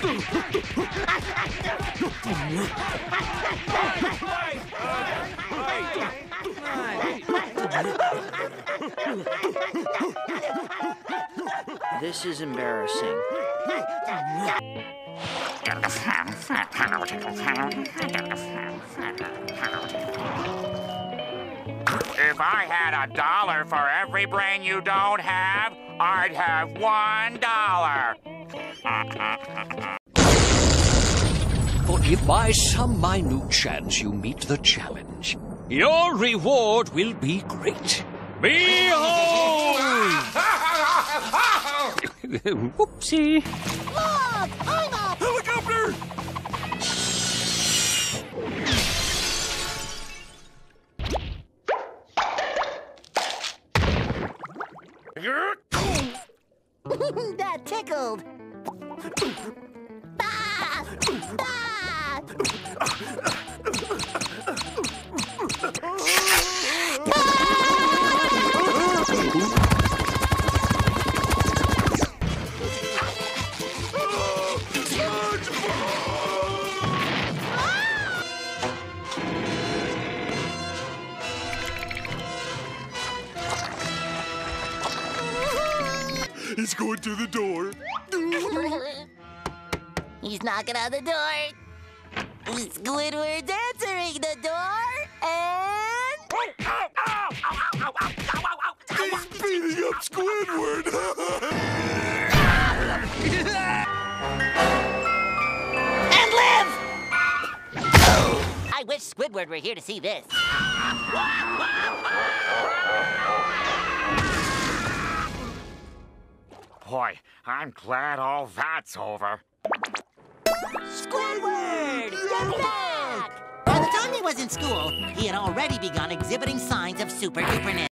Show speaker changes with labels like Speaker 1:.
Speaker 1: This is embarrassing.
Speaker 2: If I had $1 for every brain you don't have, I'd have $1.
Speaker 3: But if by some minute chance you meet the challenge, your reward will be great. Behold! Whoopsie.
Speaker 4: Look! I'm up!
Speaker 5: Helicopter!
Speaker 4: That tickled! Ah! Ah!
Speaker 5: He's going to the door.
Speaker 4: He's knocking on the door. Squidward's answering the door, and...
Speaker 5: He's beating up Squidward.
Speaker 4: And live! I wish Squidward were here to see this.
Speaker 2: Boy, I'm glad all that's over.
Speaker 4: Squidward! Get back! By the time he was in school, he had already begun exhibiting signs of super-duperness.